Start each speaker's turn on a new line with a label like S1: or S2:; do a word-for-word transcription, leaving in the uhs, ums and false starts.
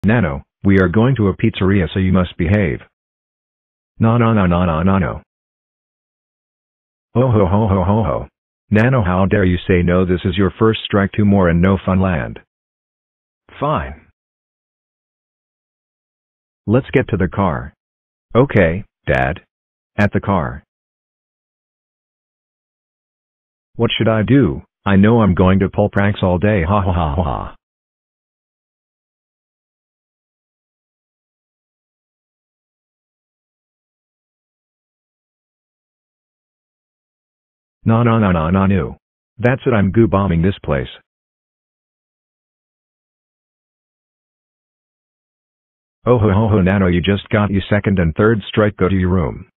S1: Nano, we are going to a pizzeria so you must behave. No no no no no no no. Oh ho ho ho ho ho. Nano, how dare you say no? This is your first strike, two more and no fun land. Fine. Let's get to the car. Okay, Dad. At the car. What should I do? I know I'm going to pull pranks all day, ha ha ha ha. No no no no no no. That's it, I'm goo bombing this place. Oh ho ho ho Nano, you just got your second and third strike, go to your room.